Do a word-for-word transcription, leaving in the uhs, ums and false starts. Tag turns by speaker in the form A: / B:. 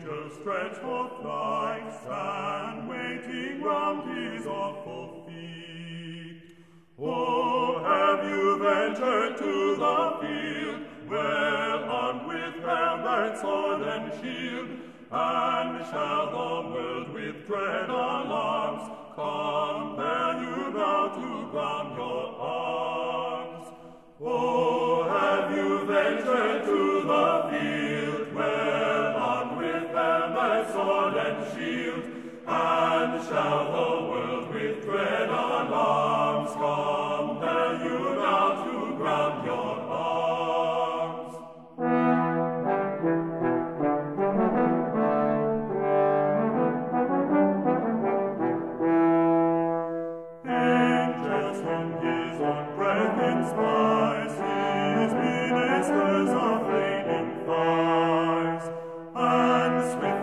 A: angels stretch for flight, stand waiting round his awful feet. Oh, have you ventured to the field, well armed with helmet, sword, and shield? And shall the world with dread alarms compel you now to ground your arms? Oh, have you ventured to the field, well armed with helmet, sword, and shield? And shall the world with dread alarms compel you now to ground your arms? Angels from his own breath inspires his ministers of flaming fires, and swift